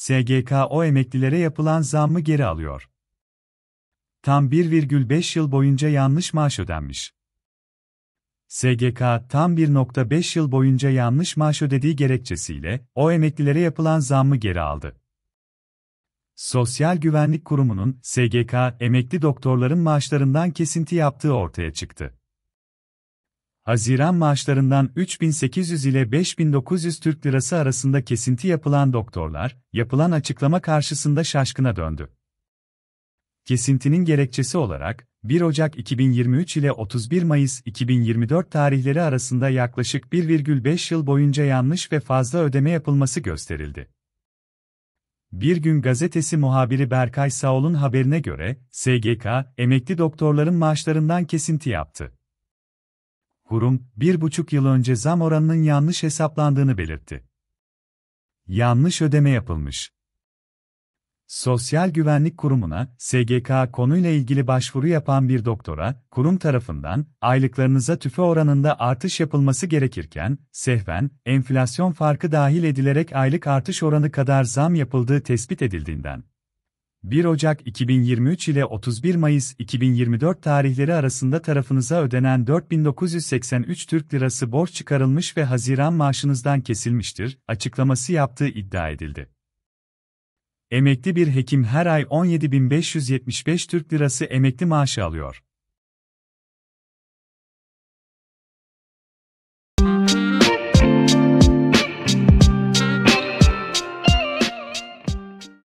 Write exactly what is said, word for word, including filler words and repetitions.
S G K o emeklilere yapılan zammı geri alıyor. Tam bir virgül beş yıl boyunca yanlış maaş ödenmiş. S G K tam bir virgül beş yıl boyunca yanlış maaş ödediği gerekçesiyle o emeklilere yapılan zammı geri aldı. Sosyal Güvenlik Kurumu'nun S G K emekli doktorların maaşlarından kesinti yaptığı ortaya çıktı. Haziran maaşlarından üç bin sekiz yüz ile beş bin dokuz yüz Türk Lirası arasında kesinti yapılan doktorlar, yapılan açıklama karşısında şaşkına döndü. Kesintinin gerekçesi olarak, bir Ocak iki bin yirmi üç ile otuz bir Mayıs iki bin yirmi dört tarihleri arasında yaklaşık bir virgül beş yıl boyunca yanlış ve fazla ödeme yapılması gösterildi. Bir Gün Gazetesi muhabiri Berkay Sağol'un haberine göre, S G K, emekli doktorların maaşlarından kesinti yaptı. Kurum, bir buçuk yıl önce zam oranının yanlış hesaplandığını belirtti. Yanlış ödeme yapılmış. Sosyal Güvenlik Kurumu'na, S G K konuyla ilgili başvuru yapan bir doktora, kurum tarafından, aylıklarınıza tüfe oranında artış yapılması gerekirken, sehven, enflasyon farkı dahil edilerek aylık artış oranı kadar zam yapıldığı tespit edildiğinden, bir Ocak iki bin yirmi üç ile otuz bir Mayıs iki bin yirmi dört tarihleri arasında tarafınıza ödenen dört bin dokuz yüz seksen üç Türk Lirası borç çıkarılmış ve Haziran maaşınızdan kesilmiştir, açıklaması yaptığı iddia edildi. Emekli bir hekim her ay on yedi bin beş yüz yetmiş beş Türk Lirası emekli maaşı alıyor.